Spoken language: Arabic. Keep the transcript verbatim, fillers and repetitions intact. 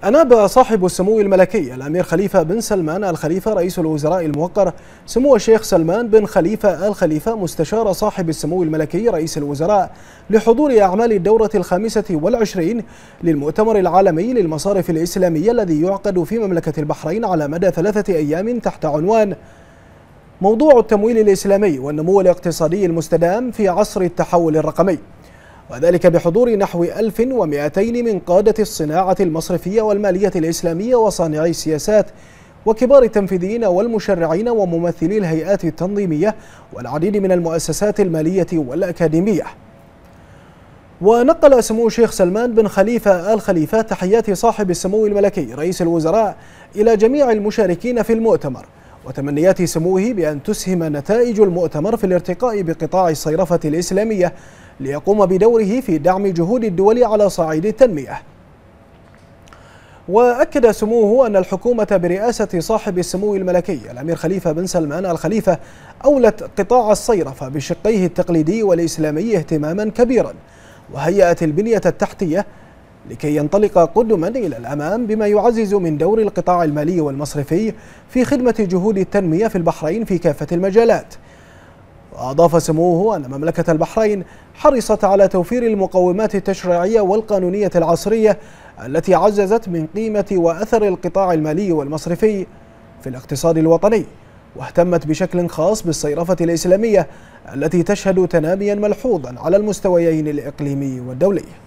أناب صاحب السمو الملكي الأمير خليفة بن سلمان آل خليفة رئيس الوزراء الموقر سمو الشيخ سلمان بن خليفة آل خليفة مستشار صاحب السمو الملكي رئيس الوزراء لحضور أعمال الدورة الخامسة والعشرين للمؤتمر العالمي للمصارف الإسلامية الذي يعقد في مملكة البحرين على مدى ثلاثة أيام تحت عنوان موضوع التمويل الإسلامي والنمو الاقتصادي المستدام في عصر التحول الرقمي، وذلك بحضور نحو ألف ومئتين من قادة الصناعة المصرفية والمالية الإسلامية وصانعي السياسات وكبار التنفيذيين والمشرعين وممثلي الهيئات التنظيمية والعديد من المؤسسات المالية والأكاديمية. ونقل سمو الشيخ سلمان بن خليفة آل خليفة تحيات صاحب السمو الملكي رئيس الوزراء إلى جميع المشاركين في المؤتمر، وتمنيات سموه بأن تسهم نتائج المؤتمر في الارتقاء بقطاع الصيرفة الإسلامية ليقوم بدوره في دعم جهود الدول على صعيد التنمية. وأكد سموه أن الحكومة برئاسة صاحب السمو الملكي الأمير خليفة بن سلمان آل خليفة أولت قطاع الصيرفة بشقيه التقليدي والإسلامي اهتماما كبيرا، وهيأت البنية التحتية لكي ينطلق قدما إلى الأمام بما يعزز من دور القطاع المالي والمصرفي في خدمة جهود التنمية في البحرين في كافة المجالات. وأضاف سموه أن مملكة البحرين حرصت على توفير المقومات التشريعية والقانونية العصرية التي عززت من قيمة وأثر القطاع المالي والمصرفي في الاقتصاد الوطني، واهتمت بشكل خاص بالصيرفة الإسلامية التي تشهد تناميا ملحوظا على المستويين الإقليمي والدولي.